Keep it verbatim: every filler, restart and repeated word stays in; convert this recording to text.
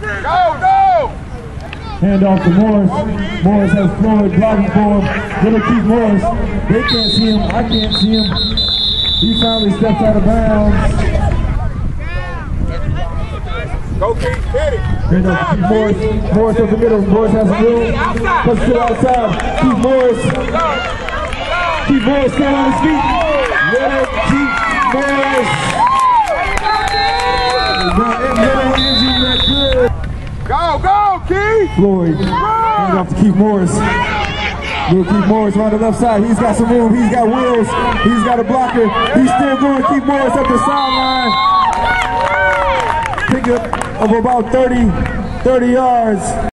Go, go! Hand off to Morris. Morris has Floyd blocking for him. Little Keith Morris. They can't see him. I can't see him. He finally steps out of bounds. Go, Keith. Hit it. Hand off to Keith Morris. Morris up the middle. Morris has some room. Puts it outside. Keith Morris. Keith Morris standing on his feet. Little Keith Morris. Go, go, Keith! Floyd, hand off to Keith Morris. Little Keith Morris on the left side. He's got some room. He's got wheels. He's got a blocker. He's still going. Keith Morris up the sideline. Pick up of about thirty, thirty yards.